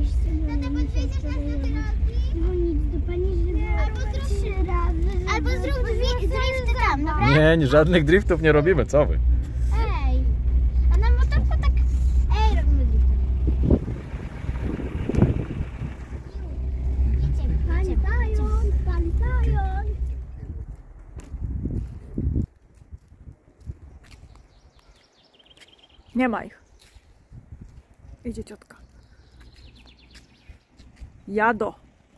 Albo zrób drifty tam, dobra? Nie, żadnych driftów nie robimy, co wy? Ej, a na motorku tak... Ej, robimy drifty. Palisają. Nie ma ich. Idzie ciotka. Jado.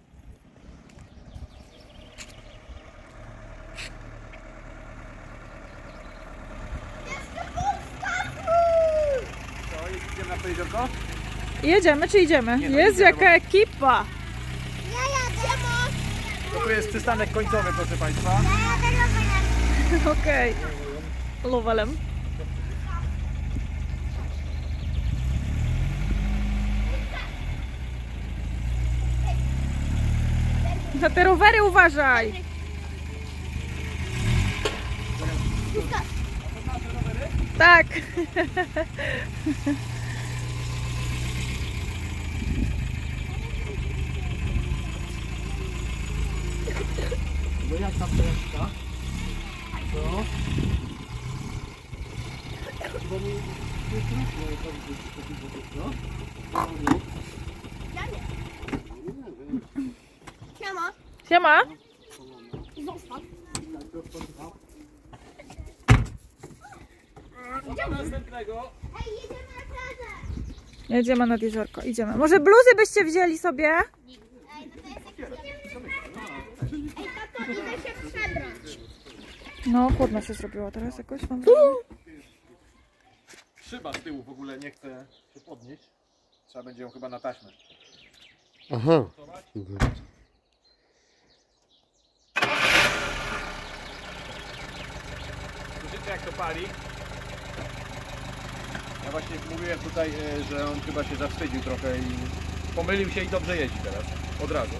Co, idziemy na to jeziorko? Jedziemy czy idziemy? Nie, no Jest idziemy, jaka ekipa. Ja jadę. To tu jest przystanek końcowy, proszę Państwa. Ja jadę rowerem. Okej. Lowelem. Na te rowery uważaj. Tak. No jak tam to jest, co? Bo mi nie trudno, Siema. Siema. Zostaw. następnego. Ej, jedziemy na plażę. Jedziemy nad jeziorko. Idziemy. Może bluzy byście wzięli sobie? Ej, no to jest jak... Ej, tato, idę się przebrać. No, chłodno się zrobiło teraz jakoś. Mam Szyba z tyłu w ogóle nie chce się podnieść. Trzeba będzie ją chyba na taśmę. Aha. Słyszycie jak to pali? Ja właśnie mówiłem tutaj, że on chyba się zawstydził trochę i pomylił się i dobrze jeździ teraz. Od razu.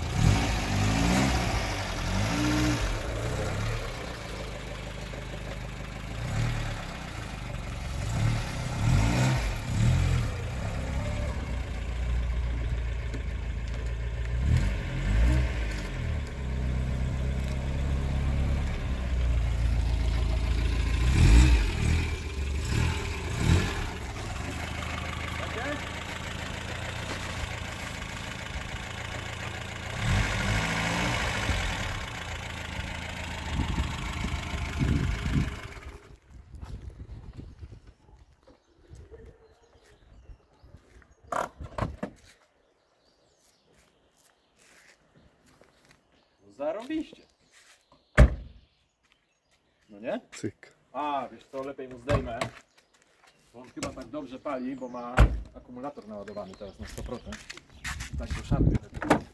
Zarobiście. No nie? Cyk. A, wiesz co, lepiej mu zdejmę. Bo on chyba tak dobrze pali, bo ma akumulator naładowany teraz na 100%. Tak go szanuję.